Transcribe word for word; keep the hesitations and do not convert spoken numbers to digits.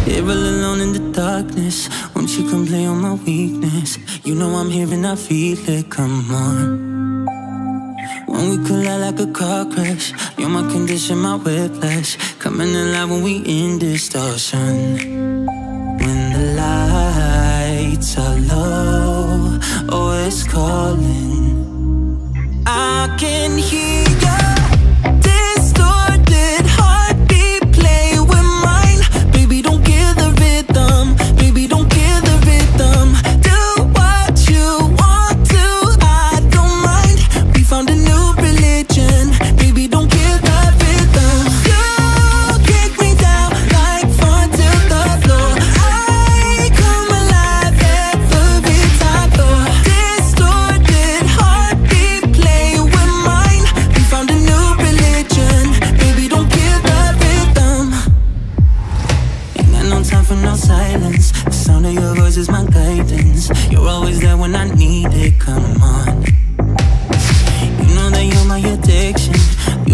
Here all alone in the darkness, won't you come play on my weakness? You know I'm here and I feel it, come on. When we collide like a car crash, you're my condition, my whiplash, coming alive when we in distortion. When the lights are low, oh it's calling, I can hear your distorted heartbeat play with mine. Baby, don't give the rhythm, baby, don't give the rhythm. Do what you want to, I don't mind. We found a new religion, baby, don't give the rhythm. You kick me down like front to the floor. I come alive every time you're distorted heartbeat play with mine. We found a new religion, baby, don't give the rhythm. Ain't got no time for no silence, the sound of your voice is my guidance. You're always there when I need it, come on. You know that you're my addiction,